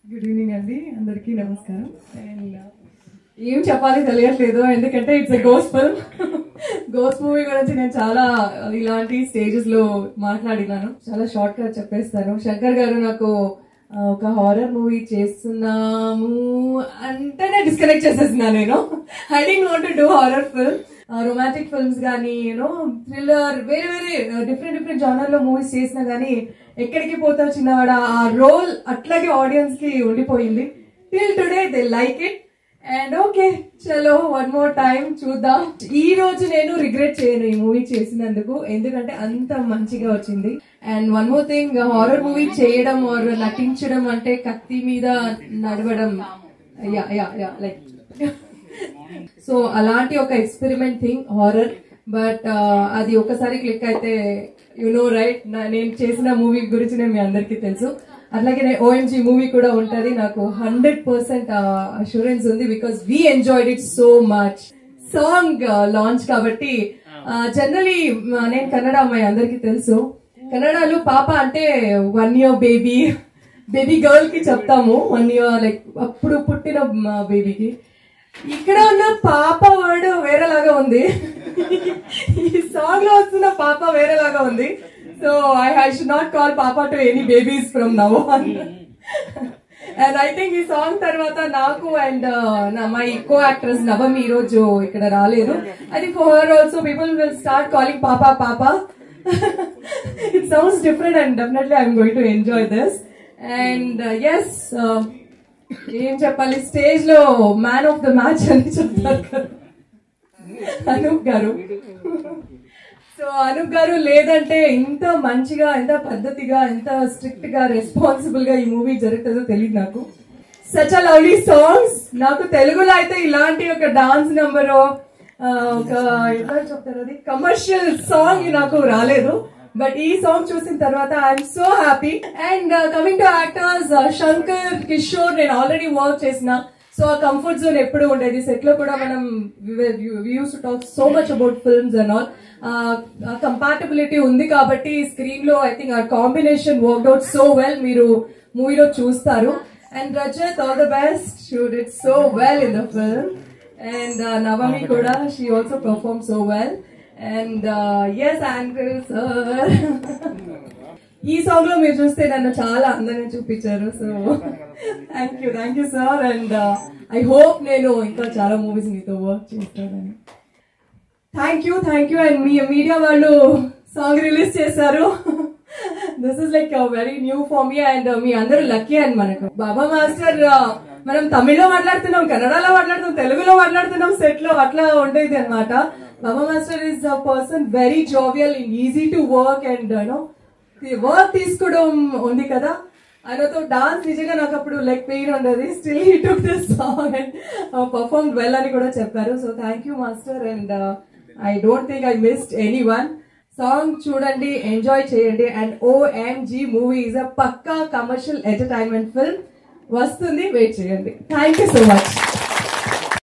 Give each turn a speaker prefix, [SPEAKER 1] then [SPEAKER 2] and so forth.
[SPEAKER 1] Good evening అండి, అందరికీ నమస్కారం. అండ్ ఏం చెప్పాలి తెలియట్లేదు, ఎందుకంటే it's a ghost film. Ghost movie గురించి నేను చాలా ఇలాంటి స్టేజెస్ లో మాట్లాడినాను. చాలా షార్ట్ గా చెప్పేస్తాను. శంకర్ గారు నాకు ఒక హారర్ మూవీ చేస్తున్నాము అంటేనే డిస్కనెక్ట్ చేసేస్తున్నా. నేను I don't want to do horror film. Romantic films కానీ యూనో థ్రిల్లర్ వేరే వేరే డిఫరెంట్ జానర్ లో మూవీస్ చేసినా గానీ ఎక్కడికి పోతావు చిన్నవాడ ఆ రోల్ అట్లాగే ఆడియన్స్ కి ఉండిపోయింది. Till today they like it. And okay చలో వన్ మోర్ టైం చూద్దాం. ఈ రోజు నేను రిగ్రెట్ చేయను ఈ మూవీ చేసినందుకు, ఎందుకంటే అంత మంచిగా వచ్చింది. And one more thing, horror movie చేయడం ఆర్ నటించడం అంటే కత్తి మీద నడవడం. లైక్ సో అలాంటి ఒక ఎక్స్పెరిమెంట్ థింగ్ హారర్. బట్ అది ఒకసారి క్లిక్ అయితే యు నో రైట్, నేను చేసిన మూవీ గురించి మీ అందరికీ తెలుసు. అట్లాగే ఓఎంజీ మూవీ కూడా ఉంటది. నాకు 100% అష్యూరెన్స్ ఉంది, because we enjoyed it so much. Song launch కాబట్టి జనరలీ నేను కన్నడ అమ్మాయి, అందరికీ తెలుసు. కన్నడలో పాప అంటే 1 year బేబీ గర్ల్ కి చెప్తాము. 1 year లైక్ అప్పుడు పుట్టిన బేబీకి. ఇక్కడ ఉన్న పాప వర్డ్ వేరేలాగా ఉంది, ఈ సాంగ్ లో వస్తున్న పాప వేరేలాగా ఉంది. So I should not call పాప to any babies from now on. And I think ఈ సాంగ్ తర్వాత నాకు and my co actress Navami ఈ రోజు ఇక్కడ రాలేదు. I think for her also people will start calling పాపా పాపా. It sounds different and definitely I'm going to enjoy this. And yes, ఏం చెప్పాలి, స్టేజ్ లో మ్యాన్ ఆఫ్ ద మ్యాచ్ అని చెప్తారు కదా అనూప్ గారు. సో అనూప్ గారు లేదంటే ఇంత మంచిగా, ఎంత పద్ధతిగా, ఎంత స్ట్రిక్ట్ గా, రెస్పాన్సిబుల్ గా ఈ మూవీ జరుగుతుందో తెలియదు నాకు. Such a lovely songs. నాకు తెలుగులో అయితే ఇలాంటి ఒక డాన్స్ నెంబర్, ఒక ఎలా చెప్తారు అది, కమర్షియల్ సాంగ్ నాకు రాలేదు. బట్ ఈ సాంగ్ చూసిన తర్వాత I'm so happy. And coming to actors, Shankar, Kishore నేను ఆల్రెడీ వర్క్ చేసిన. సో ఆ కంఫర్ట్ జోన్ ఎప్పుడు ఉండేది. సెట్ లో కూడా మనం use to talk so much about films and all. Compatibility ఉంది కాబట్టి స్క్రీన్ లో ఐ థింక్ ఆ combination worked out so well. మీరు మూవీలో చూస్తారు. And Rajat, all the best, she did so well in the film. And Navami కూడా, she also perform so well. And yes Andrew sir, ఈ song లో మీరు చూస్తే నన్ను చాలా అందంగా చూపించారు. So thank you sir. And I hope నేను ఇంకా చాలా మూవీస్ మీతో వర్క్ చేస్తానని. Thank you. అండ్ మీ మీడియా వాళ్ళు సాంగ్ రిలీజ్ చేశారు. This is like very new for me. And మీ అందరూ లక్కీ. అండ్ మనకు బాబా మాస్టర్ మనం తమిళ్లో మాట్లాడుతున్నాం, కన్నడలో మాట్లాడుతున్నాం, తెలుగులో మాట్లాడుతున్నాం సెట్ లో, అట్లా ఉండేది అనమాట. Baba master is a person very jovial and easy to work. And you know work తీసుకోవడం ఉంది కదా, ఆయనతో డాన్స్ నిజంగా నాకు అప్పుడు లైక్ పెయిన్ ఉండేది. Still he took this song and perform well అని కూడా చెప్పారు. So thank you master. And I don't think I missed any one. Song చూడండి, ఎంజాయ్ చేయండి. And OMG movie is a pakka commercial entertainment film. వస్తుంది, wait చేయండి. Thank you so much.